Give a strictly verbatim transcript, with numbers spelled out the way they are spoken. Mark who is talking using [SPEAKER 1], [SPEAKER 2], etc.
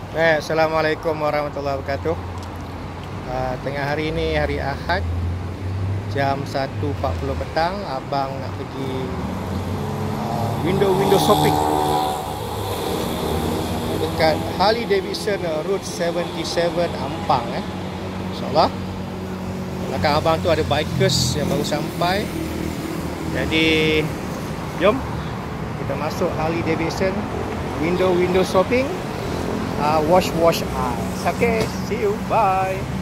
[SPEAKER 1] Eh, Assalamualaikum warahmatullahi wabarakatuh. Uh, tengah hari ini hari Ahad, jam satu empat puluh petang. Abang nak pergi uh, window-window shopping dekat Harley Davidson Route tujuh puluh tujuh Ampang eh. InsyaAllah. Belakang abang tu ada bikers yang baru sampai. Jadi jom kita masuk Harley Davidson window-window shopping. Uh, wash wash eyes. Okay, see you. Bye.